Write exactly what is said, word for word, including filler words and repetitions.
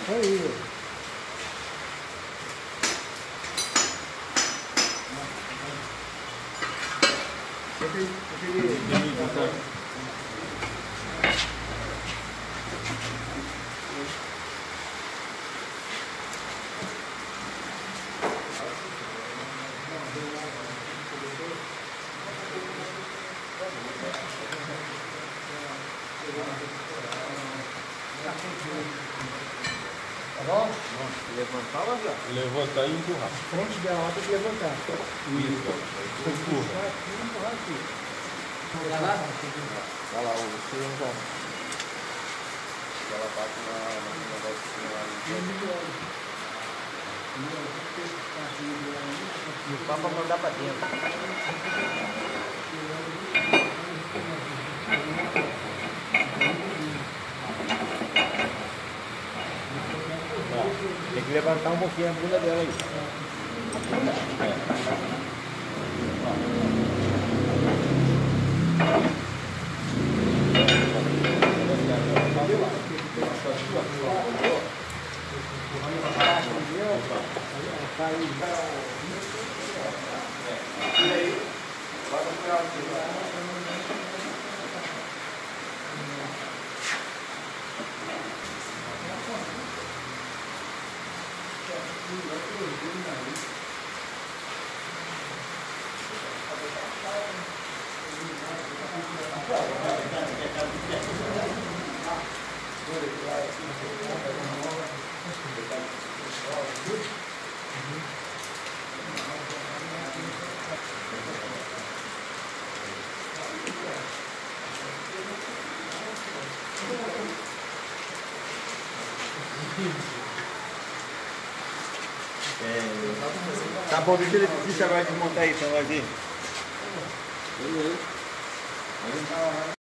Aí. Tá bom? Levantar ou já? Levantar e empurrar. Frente dela tem que levantar. Isso, empurra. Aqui, empurrar aqui. Vai lá? Vai lá, você não vai. Ela bate na negocinho lá. E o papo mandar pra dentro. Tem que levantar um pouquinho a bunda dela aí. É... Tá bom, deixa ele agora desmontar isso, vai ver.